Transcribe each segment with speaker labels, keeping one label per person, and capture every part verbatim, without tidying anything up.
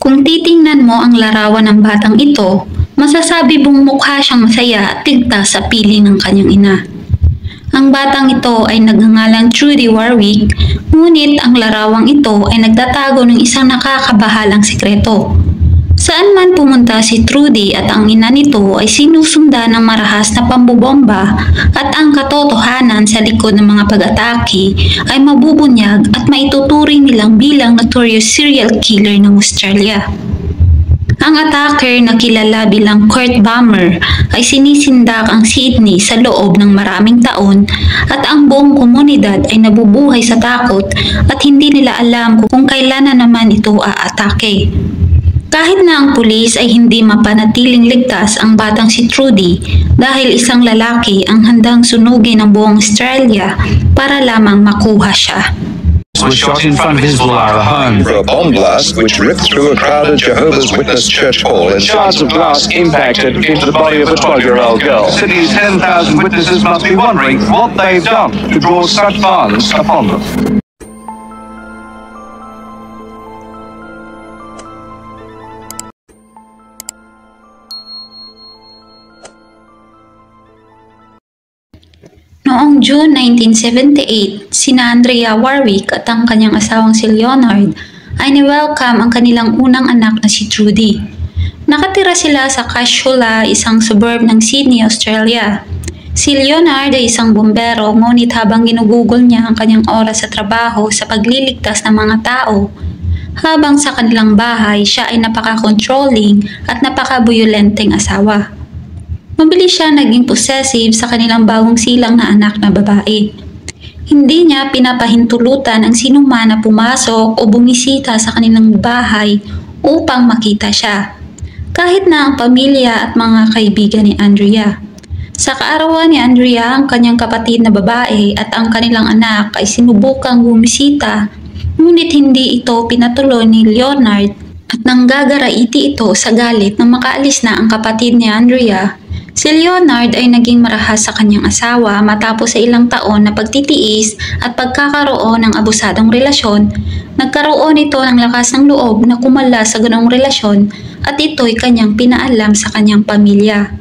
Speaker 1: Kung titingnan mo ang larawan ng batang ito, masasabi mong mukha siyang masaya at ligtas sa piling ng kanyang ina. Ang batang ito ay nagngangalang Trudy Warwick, ngunit ang larawang ito ay nagtatago ng isang nakakabahalang sikreto. Saan man pumunta si Trudy at ang ina nito ay sinusundan ng marahas na pambobomba at ang katotohanan sa likod ng mga pag-atake ay mabubunyag at maituturing nilang bilang notorious serial killer ng Australia. Ang attacker na kilala bilang Kurt Bomber ay sinisindak ang Sydney sa loob ng maraming taon at ang buong komunidad ay nabubuhay sa takot at hindi nila alam kung kailan na naman ito aatake. Kahit na ang pulis ay hindi mapanatiling ligtas ang batang si Trudy dahil isang lalaki ang handang sunugin ang buong Australia para lamang makuha siya.
Speaker 2: Was shot in front of his Woollahra home
Speaker 3: for a bomb blast which ripped through a crowded Jehovah's Witness church hall in
Speaker 2: shards of glass impacted into the body of a twelve-year-old girl. The city's ten thousand witnesses must be wondering what they've done to draw such violence upon them.
Speaker 1: Noong June nineteen seventy-eight, sina Andrea Warwick at ang kanyang asawang si Leonard ay ni-welcome ang kanilang unang anak na si Trudy. Nakatira sila sa Casula, isang suburb ng Sydney, Australia. Si Leonard ay isang bumbero, ngunit habang ginugugol niya ang kanyang oras sa trabaho sa pagliligtas ng mga tao, habang sa kanilang bahay siya ay napaka-controlling at napaka-buyulenteng asawa. Mabilis siya naging possessive sa kanilang bagong silang na anak na babae. Hindi niya pinapahintulutan ang sinuman na pumasok o bumisita sa kanilang bahay upang makita siya, kahit na ang pamilya at mga kaibigan ni Andrea. Sa kaarawan ni Andrea, ang kanyang kapatid na babae at ang kanilang anak ay sinubukang bumisita, ngunit hindi ito pinatuloy ni Leonard at nanggagaraiti ito sa galit na makaalis na ang kapatid ni Andrea. Si Leonard ay naging marahas sa kanyang asawa matapos sa ilang taon na pagtitiis at pagkakaroon ng abusadong relasyon. Nagkaroon ito ng lakas ng loob na kumala sa ganong relasyon at ito'y kanyang pinaalam sa kanyang pamilya.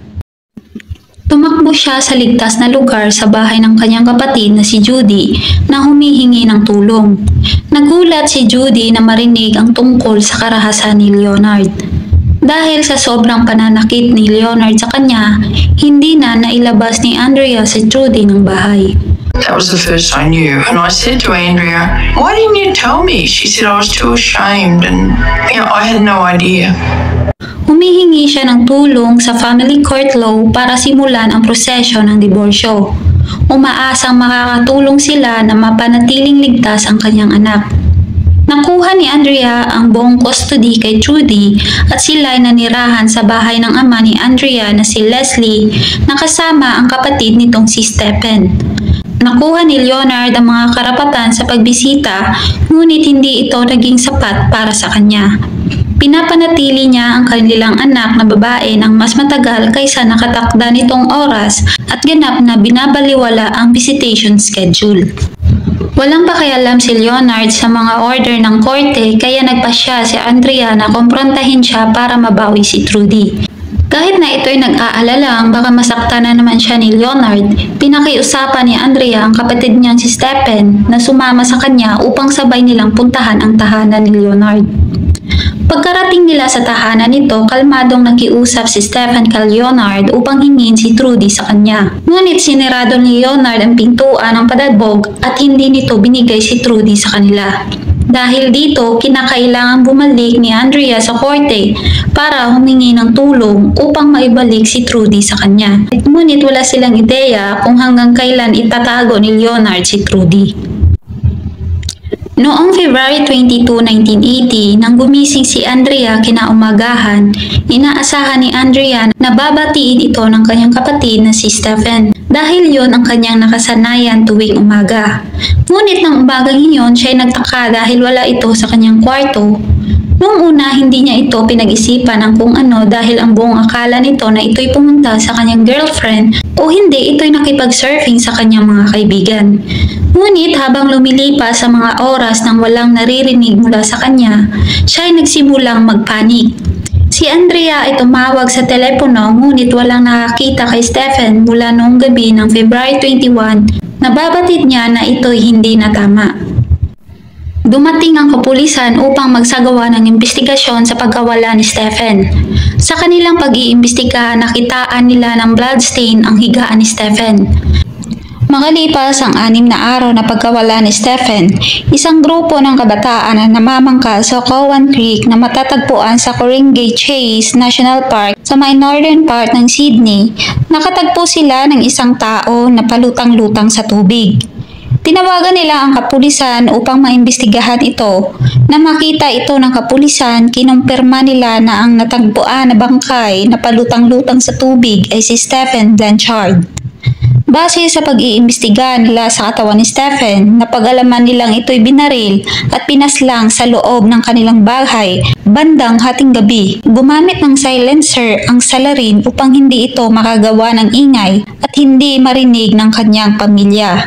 Speaker 1: Tumakbo siya sa ligtas na lugar sa bahay ng kanyang kapatid na si Judy na humihingi ng tulong. Nagulat si Judy na marinig ang tungkol sa karahasan ni Leonard. Dahil sa sobrang pananakit ni Leonard sa kanya, hindi na nailabas ni Andrea si Trudy ng bahay.
Speaker 4: That was the first I knew, and I said to Andrea, "Why didn't you tell me?" She said I was too ashamed, and you know, I had no idea.
Speaker 1: Humihingi siya ng tulong sa family court law para simulan ang prosesyo ng diborsyo. Umaasang makakatulong sila na mapanatiling ligtas ang kanyang anak. Nakuha ni Andrea ang buong custody kay Trudy at sila ay nanirahan sa bahay ng ama ni Andrea na si Leslie na kasama ang kapatid nitong si Stephen. Nakuha ni Leonard ang mga karapatan sa pagbisita, ngunit hindi ito naging sapat para sa kanya. Pinapanatili niya ang kanilang anak na babae ng mas matagal kaysa nakatakda nitong oras at ganap na binabaliwala ang visitation schedule. Walang pakialam si Leonard sa mga order ng korte kaya nagpasya si Andrea na kumprontahin siya para mabawi si Trudy. Kahit na ito'y nag-aalalang baka masaktan na naman siya ni Leonard, pinakiusapan ni Andrea ang kapatid niyang si Stephen na sumama sa kanya upang sabay nilang puntahan ang tahanan ni Leonard. Pagkarating nila sa tahanan nito, kalmadong nakiusap si Stephen kay Leonard upang hingin si Trudy sa kanya. Ngunit sinirado ni Leonard ang pintuan ng padadbog at hindi nito binigay si Trudy sa kanila. Dahil dito, kinakailangang bumalik ni Andrea sa korte para humingi ng tulong upang maibalik si Trudy sa kanya. Ngunit wala silang ideya kung hanggang kailan itatago ni Leonard si Trudy. Noong February twenty-second, nineteen eighty, nang gumising si Andrea kinaumagahan, inaasahan ni Andrea na babatiin ito ng kanyang kapatid na si Stephen dahil yon ang kanyang nakasanayan tuwing umaga. Ngunit nang umagang iyon, siya ay nagtaka dahil wala ito sa kanyang kwarto. Noong una, hindi niya ito pinag-isipan ng kung ano dahil ang buong akala nito na ito'y pumunta sa kanyang girlfriend o hindi ito'y nakipag-surfing sa kanyang mga kaibigan. Ngunit habang lumilipas sa mga oras nang walang naririnig mula sa kanya, siya ay nagsimulang magpanik. Si Andrea ay tumawag sa telepono ngunit walang nakakita kay Stephen mula noong gabi ng February twenty-first. Nababatid niya na ito'y hindi na tama. Dumating ang kapulisan upang magsagawa ng investigasyon sa pagkawala ni Stephen. Sa kanilang pag-iimbestigahan, nakitaan nila ng bloodstain ang higaan ni Stephen. Makalipas ang anim na araw na pagkawala ni Stephen, isang grupo ng kabataan na namamangka sa Cowan Creek na matatagpuan sa Ku-ring-gai Chase National Park sa may northern part ng Sydney, nakatagpo sila ng isang tao na palutang-lutang sa tubig. Tinawagan nila ang kapulisan upang maimbestigahan ito. Na makita ito ng kapulisan, kinumpirma nila na ang natagpuan na bangkay na palutang-lutang sa tubig ay si Stephen Blanchard. Base sa pag-iimbestiga nila sa katawan ni Stephen, napag-alaman nilang ito'y binaril at pinaslang sa loob ng kanilang bahay bandang hating gabi. Gumamit ng silencer ang salarin upang hindi ito makagawa ng ingay at hindi marinig ng kanyang pamilya.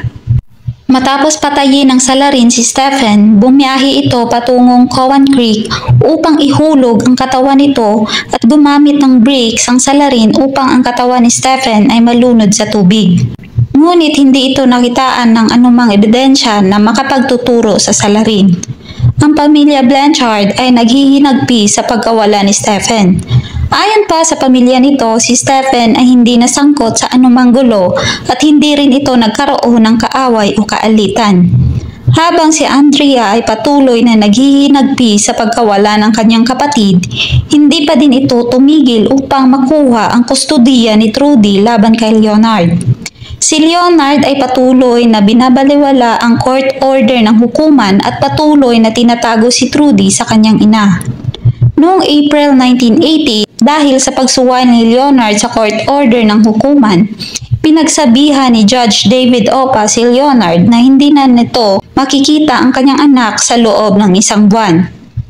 Speaker 1: Matapos patayin ng salarin si Stephen, bumiyahe ito patungong Cowan Creek upang ihulog ang katawan nito at gumamit ng brakes ang salarin upang ang katawan ni Stephen ay malunod sa tubig. Ngunit hindi ito nakitaan ng anumang ebidensya na makapagtuturo sa salarin. Ang pamilya Blanchard ay naghihinagpi sa pagkawala ni Stephen. Ayon pa sa pamilya nito, si Stephen ay hindi nasangkot sa anumang gulo at hindi rin ito nagkaroon ng kaaway o kaalitan. Habang si Andrea ay patuloy na naghihinagpi sa pagkawala ng kanyang kapatid, hindi pa din ito tumigil upang makuha ang kustudiya ni Trudy laban kay Leonard. Si Leonard ay patuloy na binabaliwala ang court order ng hukuman at patuloy na tinatago si Trudy sa kanyang ina. Noong April nineteen eighty, dahil sa pagsuway ni Leonard sa court order ng hukuman, pinagsabihan ni Judge David Opa si Leonard na hindi na nito makikita ang kanyang anak sa loob ng isang buwan.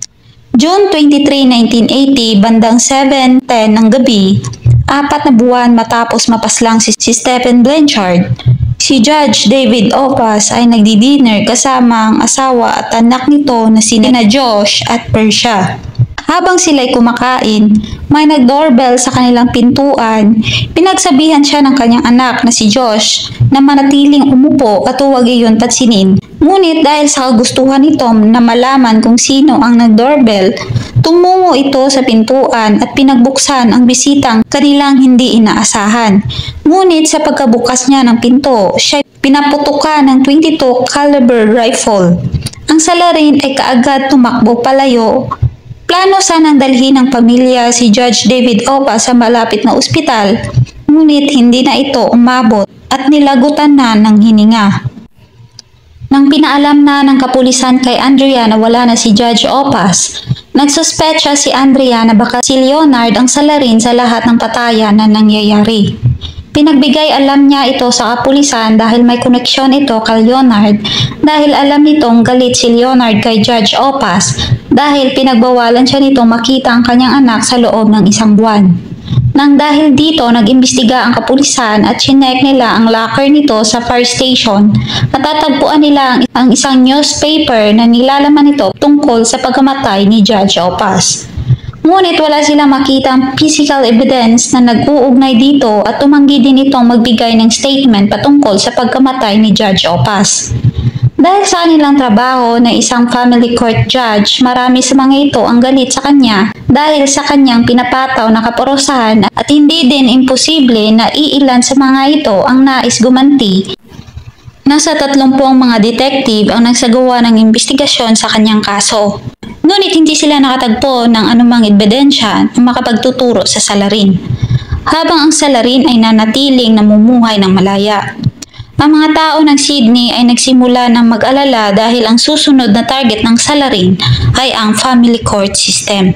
Speaker 1: June twenty-third, nineteen eighty, bandang seven ten ng gabi, apat na buwan matapos mapaslang si, si Stephen Blanchard, si Judge David Opas ay nagdi-dinner kasama ang asawa at anak nito na sina Josh at Persia. Habang sila'y kumakain, may nag-doorbell sa kanilang pintuan. Pinagsabihan siya ng kanyang anak na si Josh na manatiling umupo at huwag iyon pansinin. Ngunit dahil sa kagustuhan nito na malaman kung sino ang nag-doorbell, tumungo ito sa pintuan at pinagbuksan ang bisitang kanilang hindi inaasahan. Ngunit sa pagkabukas niya ng pinto, siya pinaputukan ng twenty-two caliber rifle. Ang salarin ay kaagad tumakbo palayo. Plano sanang dalhin ng pamilya si Judge David Opa sa malapit na ospital, ngunit hindi na ito umabot at nilagutan na ng hininga. Nang pinaalam na ng kapulisan kay Andrea na wala na si Judge Opas, nagsuspecha si Andrea na baka si Leonard ang salarin sa lahat ng patayan na nangyayari. Pinagbigay alam niya ito sa kapulisan dahil may koneksyon ito kay Leonard dahil alam nitong galit si Leonard kay Judge Opas dahil pinagbawalan siya nitong makita ang kanyang anak sa loob ng isang buwan. Nang dahil dito, nag-imbestiga ang kapulisan at chinek nila ang locker nito sa fire station at tatagpuan nila ang isang newspaper na nilalaman nito tungkol sa pagkamatay ni Judge Opas. Ngunit wala silang makitang physical evidence na nag-uugnay dito at tumanggi din itong magbigay ng statement patungkol sa pagkamatay ni Judge Opas. Dahil sa kanilang trabaho na isang family court judge, marami sa mga ito ang galit sa kanya dahil sa kanyang pinapataw na kaparusahan at hindi din imposible na iilan sa mga ito ang nais gumanti. Nasa tatlumpung mga detective ang nagsagawa ng investigasyon sa kanyang kaso. Ngunit hindi sila nakatagpo ng anumang ebidensya na makapagtuturo sa salarin, habang ang salarin ay nanatiling namumuhay ng malaya. Ang mga tao ng Sydney ay nagsimula ng mag-alala dahil ang susunod na target ng salarin ay ang family court system.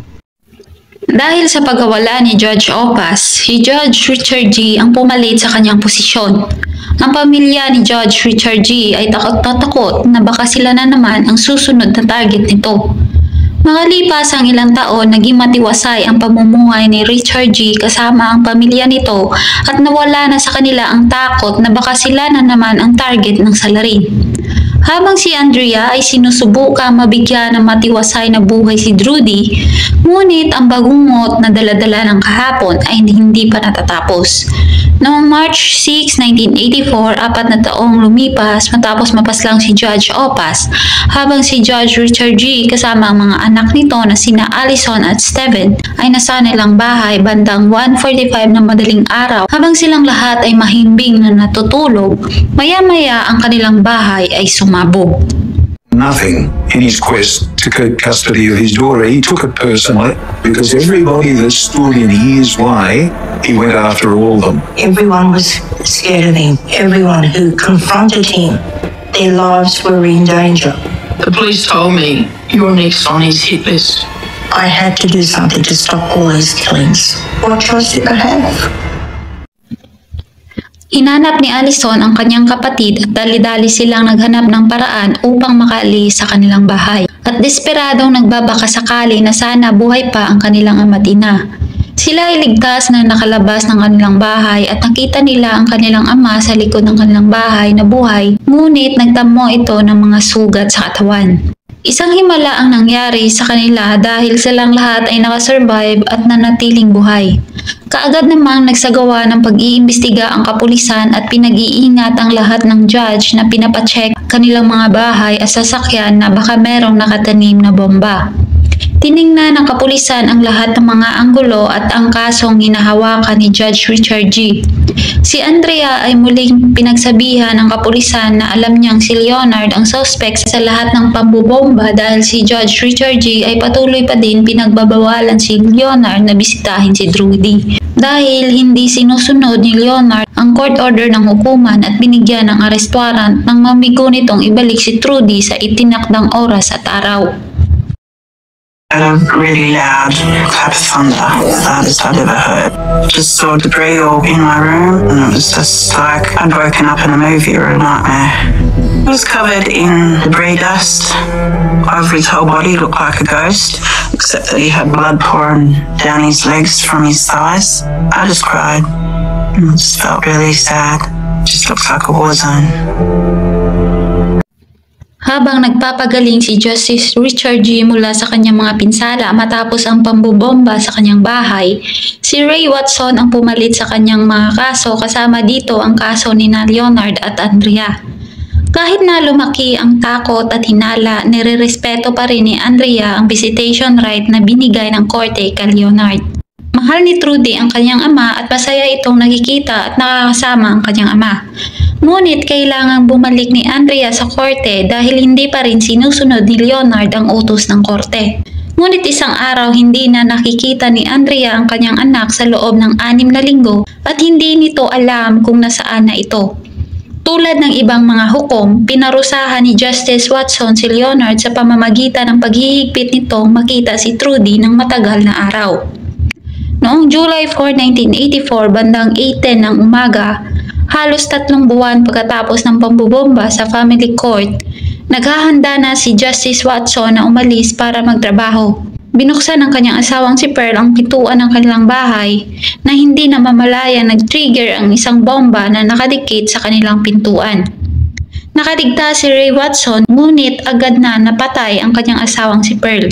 Speaker 1: Dahil sa pagkawala ni Judge Opas, si Judge Richard G. ang pumalit sa kanyang posisyon. Ang pamilya ni Judge Richard G. ay takot na takot na baka sila na naman ang susunod na target nito. Makalipas ang ilang taon, naging matiwasay ang pamumuhay ni Richard G. kasama ang pamilya nito at nawala na sa kanila ang takot na baka sila na naman ang target ng salarin. Habang si Andrea ay sinusubukang mabigyan ng matiwasay na buhay si Trudy, ngunit ang bagungot na daladala ng kahapon ay hindi pa natatapos. Noong March sixth, nineteen eighty-four, apat na taong lumipas matapos mapaslang si Judge Opas, habang si Judge Richard G. kasama ang mga anak nito na sina Allison at Steven ay nasa nilang bahay bandang one forty-five ng madaling araw. Habang silang lahat ay mahimbing na natutulog, maya-maya ang kanilang bahay ay sumabog.
Speaker 3: Nothing in his quest to keep custody of his daughter. He took it personally because everybody that stood in his way, he went after all of them.
Speaker 5: Everyone was scared of him. Everyone who confronted him, their lives were in danger.
Speaker 4: The police told me you're next on his hit list.
Speaker 5: I had to do something to stop all these killings. What choice did I have?
Speaker 1: Hinanap ni Allison ang kanyang kapatid at dali-dali silang naghanap ng paraan upang makaalis sa kanilang bahay. At desperadong nagbabaka sakali na sana buhay pa ang kanilang ama't ina. Sila ay ligtas na nakalabas ng kanilang bahay at nakita nila ang kanilang ama sa likod ng kanilang bahay na buhay, ngunit nagtamo ito ng mga sugat sa katawan. Isang himala ang nangyari sa kanila dahil silang lahat ay nakasurvive at nanatiling buhay. Kaagad namang nagsagawa ng pag-iimbestiga ang kapulisan at pinag-iingat ang lahat ng judge na pinapacheck kanilang mga bahay at sasakyan na baka merong nakatanim na bomba. Tiningnan ng kapulisan ang lahat ng mga anggulo at ang kasong hinahawakan ni Judge Richard G. Si Andrea ay muling pinagsabihan ng kapulisan na alam niyang si Leonard ang suspect sa lahat ng pambubomba dahil si Judge Richard G ay patuloy pa din pinagbabawalan si Leonard na bisitahin si Trudy. Dahil hindi sinusunod ni Leonard ang court order ng hukuman at binigyan ng arrest warrant nang mamigo nitong ibalik si Trudy sa itinakdang oras at araw.
Speaker 6: A really loud clap of thunder, loudest I'd ever heard. Just saw debris all in my room, and it was just like I'd woken up in a movie or a nightmare. It was covered in debris dust. Over his whole body looked like a ghost, except that he had blood pouring down his legs from his thighs. I just cried. I just felt really sad. It just looked like a war zone.
Speaker 1: Habang nagpapagaling si Justice Richard G. mula sa kanyang mga pinsala matapos ang pambobomba sa kanyang bahay, si Ray Watson ang pumalit sa kanyang mga kaso kasama dito ang kaso ni na Leonard at Andrea. Kahit na lumaki ang takot at hinala, nirerespeto pa rin ni Andrea ang visitation right na binigay ng korte kay Leonard. Mahal ni Trudy ang kanyang ama at masaya itong nakikita at nakakasama ang kanyang ama. Ngunit kailangang bumalik ni Andrea sa korte dahil hindi pa rin sinusunod ni Leonard ang utos ng korte. Ngunit isang araw hindi na nakikita ni Andrea ang kanyang anak sa loob ng anim na linggo at hindi nito alam kung nasaan na ito. Tulad ng ibang mga hukom, pinarusahan ni Justice Watson si Leonard sa pamamagitan ng paghihigpit nitong makita si Trudy ng matagal na araw. Noong July fourth, nineteen eighty-four, bandang eight ten ng umaga, halos tatlong buwan pagkatapos ng pambobomba sa family court, naghahanda na si Justice Watson na umalis para magtrabaho. Binuksan ng kanyang asawang si Pearl ang pintuan ng kanilang bahay na hindi namamalayan nag-trigger ang isang bomba na nakadikit sa kanilang pintuan. Nakaligtas si Ray Watson ngunit agad na napatay ang kanyang asawang si Pearl.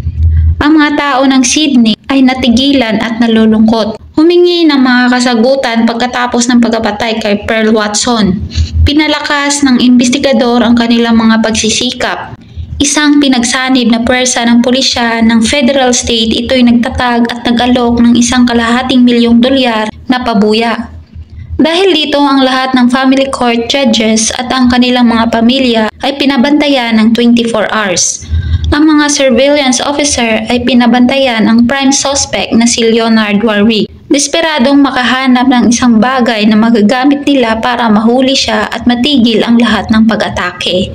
Speaker 1: Ang mga tao ng Sydney ay natigilan at nalulungkot. Humingi ng mga kasagutan pagkatapos ng pagkapatay kay Pearl Watson. Pinalakas ng investigador ang kanilang mga pagsisikap. Isang pinagsanib na pwersa ng pulisya ng federal state, ito'y nagtatag at nag-alok ng isang kalahating milyong dolyar na pabuya. Dahil dito ang lahat ng family court judges at ang kanilang mga pamilya ay pinabantayan ng twenty-four hours. Ang mga surveillance officer ay pinabantayan ang prime suspect na si Leonard Warwick. Desperadong makahanap ng isang bagay na magagamit nila para mahuli siya at matigil ang lahat ng pag-atake.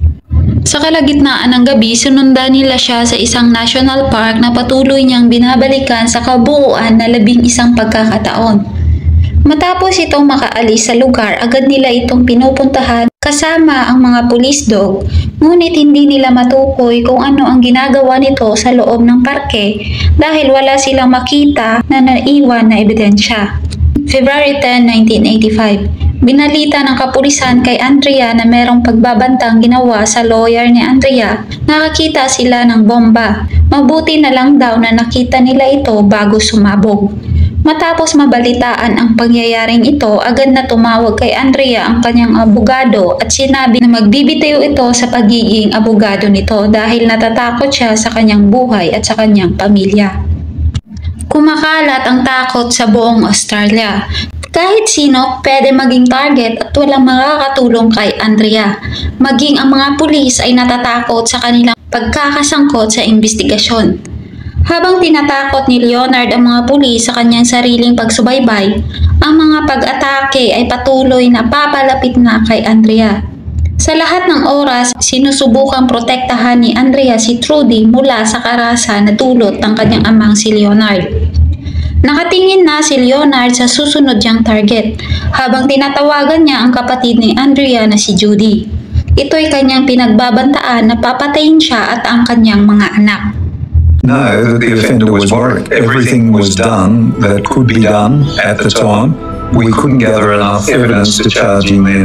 Speaker 1: Sa kalagitnaan ng gabi, sinundan nila siya sa isang national park na patuloy niyang binabalikan sa kabuuan na labing isang pagkakataon. Matapos itong makaalis sa lugar, agad nila itong pinupuntahan kasama ang mga police dog Ngunit hindi nila matukoy kung ano ang ginagawa nito sa loob ng parke dahil wala silang makita na naiwan na ebidensya. February tenth, nineteen eighty-five. Binalita ng kapulisan kay Andrea na merong pagbabantang ginawa sa lawyer ni Andrea. Nakakita sila ng bomba. Mabuti na lang daw na nakita nila ito bago sumabog. Matapos mabalitaan ang pangyayaring ito, agad na tumawag kay Andrea ang kanyang abogado at sinabi na magbibitiw ito sa pagiging abogado nito dahil natatakot siya sa kanyang buhay at sa kanyang pamilya. Kumakalat ang takot sa buong Australia. Kahit sino pwede maging target at walang makakatulong kay Andrea. Maging ang mga pulis ay natatakot sa kanilang pagkakasangkot sa investigasyon. Habang tinatakot ni Leonard ang mga pulis sa kanyang sariling pagsubaybay, ang mga pag-atake ay patuloy na papalapit na kay Andrea. Sa lahat ng oras, sinusubukang protektahan ni Andrea si Trudy mula sa karahasan na dulot ng kanyang amang si Leonard. Nakatingin na si Leonard sa susunod niyang target, habang tinatawagan niya ang kapatid ni Andrea na si Judy. Ito'y kanyang pinagbabantaan na papatayin siya at ang kanyang mga anak.
Speaker 3: No, the offender was Warwick. Everything was done that could be done at the time. We couldn't gather enough evidence to charge him then.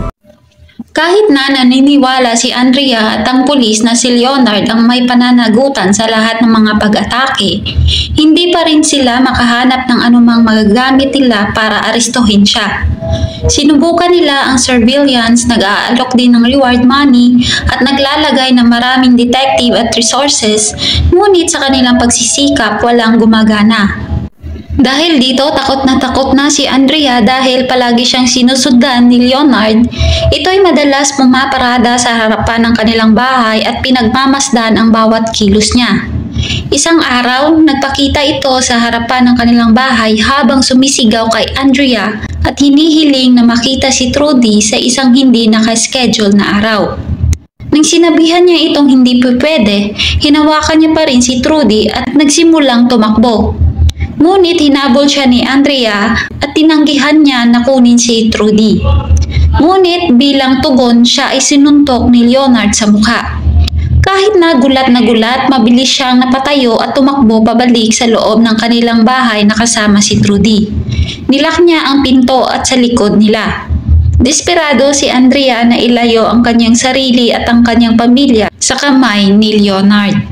Speaker 1: Kahit na naniniwala si Andrea at ang pulis na si Leonard ang may pananagutan sa lahat ng mga pag-atake, hindi pa rin sila makahanap ng anumang magagamit nila para arestuhin siya. Sinubukan nila ang surveillance, nag-aalok din ng reward money at naglalagay ng maraming detective at resources, ngunit sa kanilang pagsisikap walang gumagana. Dahil dito, takot na takot na si Andrea dahil palagi siyang sinusundan ni Leonard. Ito'y madalas pumaparada sa harapan ng kanilang bahay at pinagmamasdan ang bawat kilos niya. Isang araw, nagpakita ito sa harapan ng kanilang bahay habang sumisigaw kay Andrea at hinihiling na makita si Trudy sa isang hindi nakaschedule na araw. Nang sinabihan niya itong hindi pwede, hinawakan niya pa rin si Trudy at nagsimulang tumakbo. Ngunit hinabol siya ni Andrea at tinanggihan niya na kunin si Trudy. Ngunit bilang tugon, siya ay sinuntok ni Leonard sa mukha. Kahit na gulat na gulat, mabilis siyang napatayo at tumakbo pabalik sa loob ng kanilang bahay na kasama si Trudy. Nilak niya ang pinto at sa likod nila. Desperado si Andrea na ilayo ang kanyang sarili at ang kanyang pamilya sa kamay ni Leonard.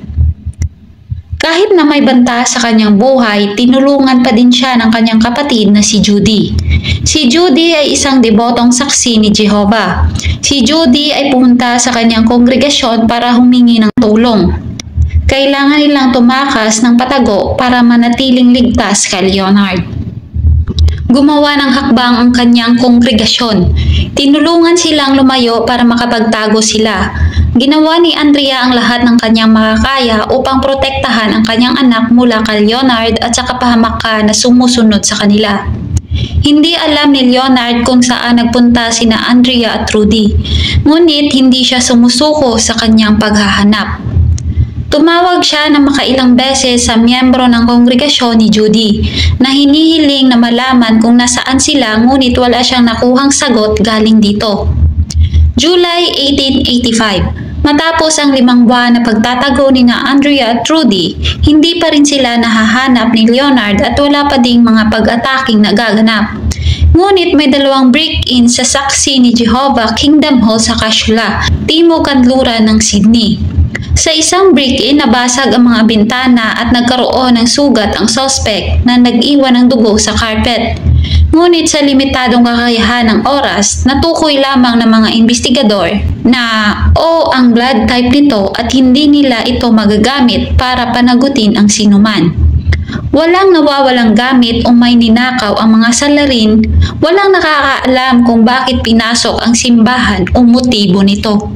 Speaker 1: Kahit na may banta sa kanyang buhay, tinulungan pa din siya ng kanyang kapatid na si Judy. Si Judy ay isang debotong saksi ni Jehovah. Si Judy ay pumunta sa kanyang kongregasyon para humingi ng tulong. Kailangan nilang tumakas ng patago para manatiling ligtas kay Leonard. Gumawa ng hakbang ang kanyang kongregasyon. Tinulungan silang lumayo para makapagtago sila. Ginawa ni Andrea ang lahat ng kanyang makakaya upang protektahan ang kanyang anak mula kay Leonard at sa kapahamakan na sumusunod sa kanila. Hindi alam ni Leonard kung saan nagpunta sina Andrea at Trudy, ngunit hindi siya sumusuko sa kanyang paghahanap. Tumawag siya ng makailang beses sa miyembro ng kongregasyon ni Judy na hinihiling na malaman kung nasaan sila, ngunit wala siyang nakuhang sagot galing dito. July eighteen eighty-five. Matapos ang limang buwan na pagtatago ni na Andrea at Trudy, hindi pa rin sila nahahanap ni Leonard at wala pa ding mga pag-ataking nagaganap. Ngunit may dalawang break-in sa saksi ni Jehovah Kingdom Hall sa Casula, timog kanluran ng Sydney. Sa isang break-in, nabasag ang mga bintana at nagkaroon ng sugat ang suspect na nag-iwan ng dugo sa carpet. Ngunit sa limitadong kakayahan ng oras, natukoy lamang ng mga investigador na O ang blood type nito at hindi nila ito magagamit para panagutin ang sinuman. Walang nawawalang gamit o may ninakaw ang mga salarin, walang nakakaalam kung bakit pinasok ang simbahan o motibo nito.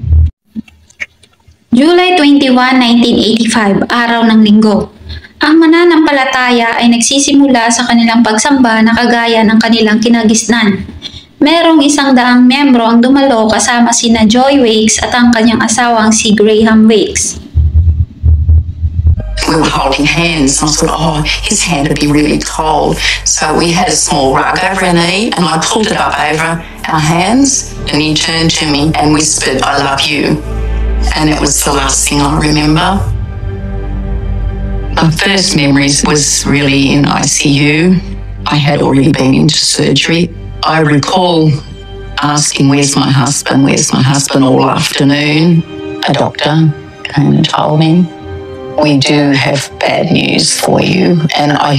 Speaker 1: July twenty-first, nineteen eighty-five, araw ng linggo. Ang mananampalataya ay nagsisimula sa kanilang pagsamba na kagaya ng kanilang kinagisnan. Merong isang daang miyembro ang dumalo kasama sina Joy Wakes at ang kanyang asawang si Graham Wakes.
Speaker 4: We were holding hands and I thought, oh, his hand would be really cold. So we had a small rug over our knee and I pulled it up over our hands and he turned to me and whispered, I love you. and it was the last thing I remember. My first memories was really in I C U. I had already been into surgery. I recall asking, where's my husband, where's my husband all afternoon. A doctor came and told me, we do have bad news for you. And I...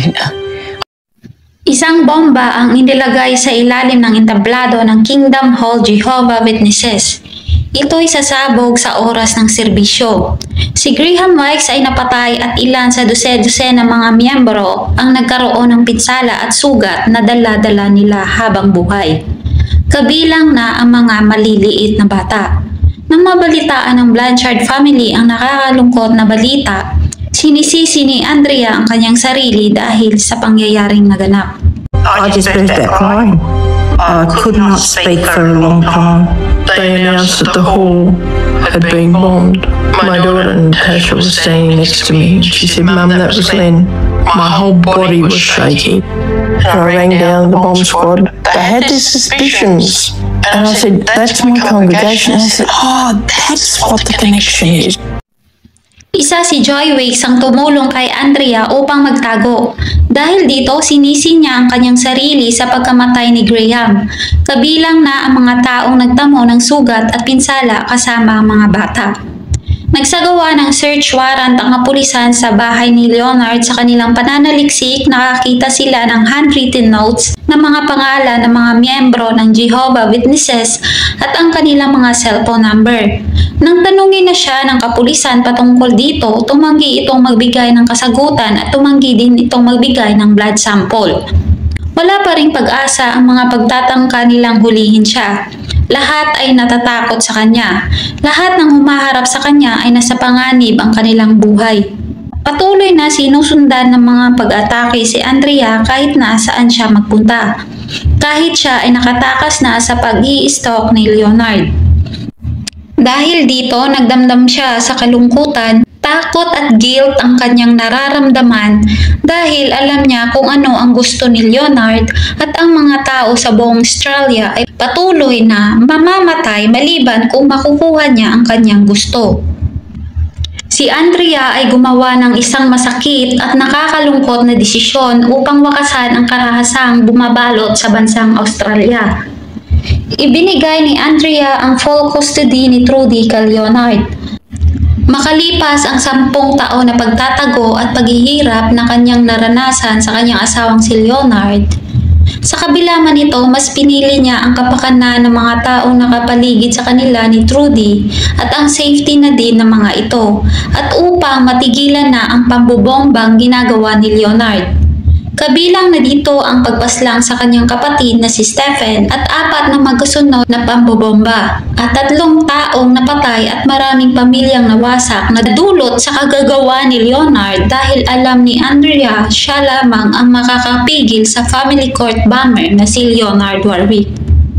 Speaker 1: Isang bomba ang inilagay sa ilalim ng entablado ng Kingdom Hall Jehovah Witnesses. Ito'y sasabog sa oras ng serbisyo. Si Graham Wicks ay napatay at ilan sa dose-dose na mga miyembro ang nagkaroon ng pinsala at sugat na dala-dala nila habang buhay. Kabilang na ang mga maliliit na bata. Nang mabalitaan ng Blanchard family ang nakakalungkot na balita, sinisisi ni Andrea ang kanyang sarili dahil sa pangyayaring naganap.
Speaker 5: I just burst out crying. I could not speak for a long time.
Speaker 7: They announced that the hall had been bombed. My daughter Natasha was standing next to me. She said, Mum, that was Len. My whole body was shaking. And I rang down the bomb squad. They had their suspicions. And I said, that's my congregation. And they said, oh, that's what the connection is.
Speaker 1: Isa si Joy Wicks ang tumulong kay Andrea upang magtago. Dahil dito, sinisi niya ang kanyang sarili sa pagkamatay ni Graham. Kabilang na ang mga taong nagtamo ng sugat at pinsala kasama ang mga bata. Nagsagawa ng search warrant ang kapulisan sa bahay ni Leonard sa kanilang pananaliksik. Nakakita sila ng handwritten notes ng mga pangalan ng mga miyembro ng Jehovah Witnesses at ang kanilang mga cellphone number. Nang tanungin na siya ng kapulisan patungkol dito, tumanggi itong magbigay ng kasagutan at tumanggi din itong magbigay ng blood sample. Wala pa ring pag-asa ang mga pagtatangka nilang hulihin siya. Lahat ay natatakot sa kanya. Lahat ng humaharap sa kanya ay nasa panganib ang kanilang buhay. Patuloy na sinusundan ng mga pag-atake si Andrea kahit nasaan siya magpunta. Kahit siya ay nakatakas na sa pag-i-stalk ni Leonard. Dahil dito, nagdamdam siya sa kalungkutan, takot at guilt ang kanyang nararamdaman dahil alam niya kung ano ang gusto ni Leonard at ang mga tao sa buong Australia ay patuloy na mamamatay maliban kung makukuha niya ang kanyang gusto. Si Andrea ay gumawa ng isang masakit at nakakalungkot na desisyon upang wakasan ang karahasang bumabalot sa bansang Australia. Ibinigay ni Andrea ang full custody ni Trudy kay Leonard. Makalipas ang sampung taon na pagtatago at paghihirap na kanyang naranasan sa kanyang asawang si Leonard, sa kabila man ito, mas pinili niya ang kapakanan ng mga taong nakapaligid sa kanila ni Trudy at ang safety na din ng mga ito at upang matigilan na ang pambobombang ginagawa ni Leonard. Kabilang na dito ang pagpaslang sa kanyang kapatid na si Stephen at apat na magkasunod na pambobomba at tatlong taong napatay at maraming pamilyang nawasak na dulot sa kagagawa ni Leonard dahil alam ni Andrea siya lamang ang makakapigil sa family court bomber na si Leonard Warwick.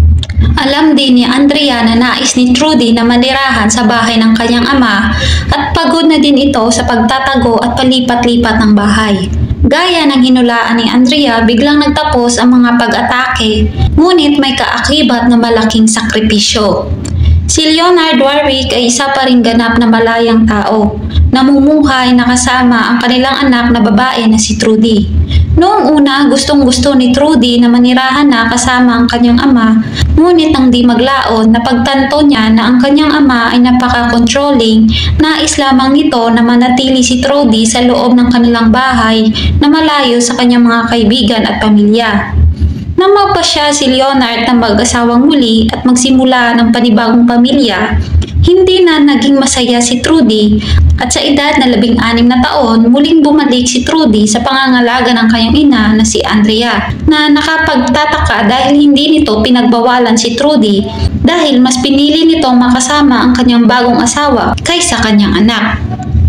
Speaker 1: Alam din ni Andrea na nais ni Trudy na manirahan sa bahay ng kanyang ama at pagod na din ito sa pagtatago at palipat-lipat ng bahay. Gaya ng hinulaan ni Andrea, biglang nagtapos ang mga pag-atake, ngunit may kaakibat na malaking sakripisyo. Si Leonard Warwick ay isa pa ring ganap na malayang tao, namumuhay na kasama ang kanilang anak na babae na si Trudy. Noong una, gustong-gusto ni Trudy na manirahan na kasama ang kanyang ama, ngunit ang di maglaon na pagtanto niya na ang kanyang ama ay napaka-controlling, nais lamang nito na manatili si Trudy sa loob ng kanilang bahay na malayo sa kanyang mga kaibigan at pamilya. Nang magpasya si Leonard na mag-asawang muli at magsimula ng panibagong pamilya, hindi na naging masaya si Trudy at sa edad na labing anim na taon, muling bumalik si Trudy sa pangangalaga ng kanyang ina na si Andrea na nakapagtataka dahil hindi nito pinagbawalan si Trudy dahil mas pinili nitong makasama ang kanyang bagong asawa kaysa kanyang anak.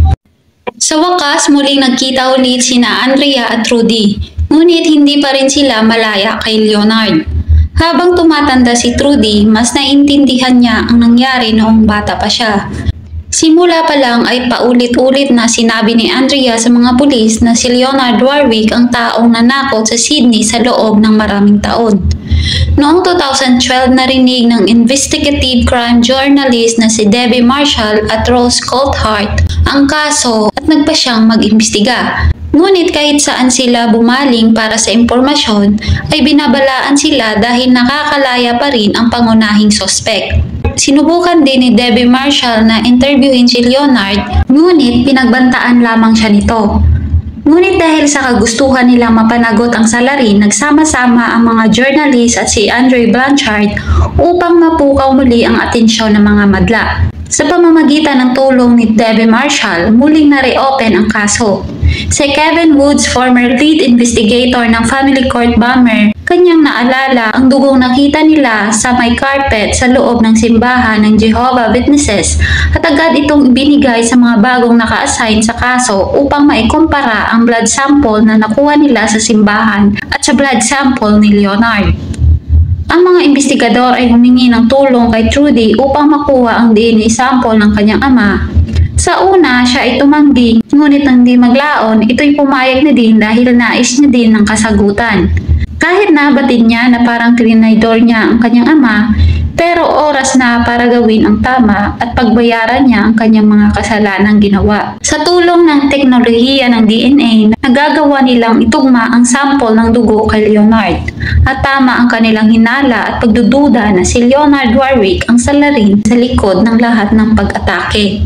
Speaker 1: Sa wakas, muling nagkita ulit sina Andrea at Trudy, ngunit hindi pa rin sila malaya kay Leonard. Habang tumatanda si Trudy, mas naintindihan niya ang nangyari noong bata pa siya. Simula pa lang ay paulit-ulit na sinabi ni Andrea sa mga pulis na si Leonard Warwick ang taong nanakot sa Sydney sa loob ng maraming taon. Noong two thousand twelve narinig ng investigative crime journalist na si Debbie Marshall at Rose Coulthard ang kaso at nagpa siyang mag-imbestiga. Ngunit kahit saan sila bumaling para sa impormasyon ay binabalaan sila dahil nakakalaya pa rin ang pangunahing sospek. Sinubukan din ni Debbie Marshall na interviewin si Leonard, ngunit pinagbantaan lamang siya nito. Ngunit dahil sa kagustuhan nilang mapanagot ang salarin, nagsama-sama ang mga journalist at si Andre Blanchard upang mapukaw muli ang atensyon ng mga madla. Sa pamamagitan ng tulong ni Debbie Marshall, muling na-reopen ang kaso. Si Kevin Woods, former lead investigator ng family court bomber, kanyang naalala ang dugong nakita nila sa may carpet sa loob ng simbahan ng Jehovah's Witnesses at agad itong ibinigay sa mga bagong naka-assign sa kaso upang maikumpara ang blood sample na nakuha nila sa simbahan at sa blood sample ni Leonard. Ang mga investigador ay humingi ng tulong kay Trudy upang makuha ang D N A sample ng kanyang ama. Sa una, siya ay tumanggi, ngunit nang di maglaon, ito'y pumayag na din dahil nais niya din ng kasagutan. Kahit nabatid niya na parang trinaydor niya ang kanyang ama, pero oras na para gawin ang tama at pagbayaran niya ang kanyang mga kasalanang ginawa. Sa tulong ng teknolohiya ng D N A, nagagawa nilang itugma ang sample ng dugo kay Leonard at tama ang kanilang hinala at pagdududa na si Leonard Warwick ang salarin sa likod ng lahat ng pag-atake.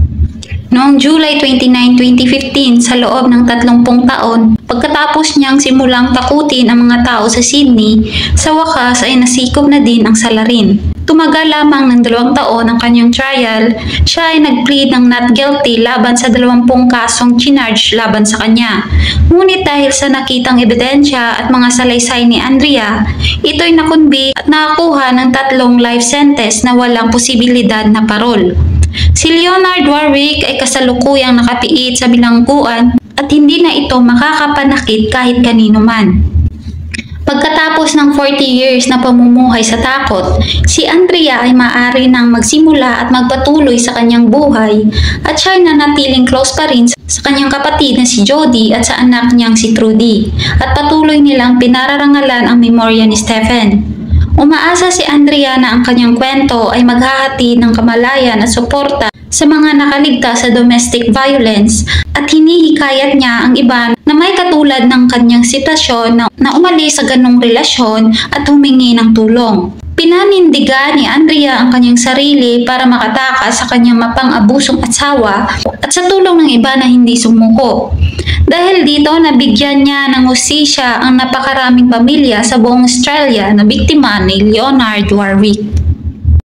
Speaker 1: Noong July twenty-ninth, twenty fifteen, sa loob ng tatlumpung taon, pagkatapos niyang simulang takutin ang mga tao sa Sydney, sa wakas ay nasikop na din ang salarin. Tumagal lamang ng dalawang taon ang kanyang trial, siya ay nag-plead ng not guilty laban sa dalawampung kasong chinarge laban sa kanya. Ngunit dahil sa nakitang ebidensya at mga salaysay ni Andrea, ito'y nakunbi at nakakuha ng tatlong life sentence na walang posibilidad na parol. Si Leonard Warwick ay kasalukuyang nakapiit sa bilangguan at hindi na ito makakapanakit kahit kanino man. Pagkatapos ng forty years na pamumuhay sa takot, si Andrea ay maaari nang magsimula at magpatuloy sa kanyang buhay at siya ay nanatiling close pa rin sa kanyang kapatid na si Jody at sa anak niyang si Trudy at patuloy nilang pinararangalan ang memorya ni Stephen. Umaasa si Andrea na ang kanyang kwento ay maghahatid ng kamalayan at suporta sa mga nakaligtas sa domestic violence at hinihikayat niya ang iba na may katulad ng kanyang sitwasyon na, na umalis sa ganong relasyon at humingi ng tulong. Pinanindigan ni Andrea ang kanyang sarili para makatakas sa kanyang mapang-abusong asawa at sa tulong ng iba na hindi sumuko. Dahil dito, nabigyan niya ng hustisya ang napakaraming pamilya sa buong Australia na biktima ni Leonard Warwick.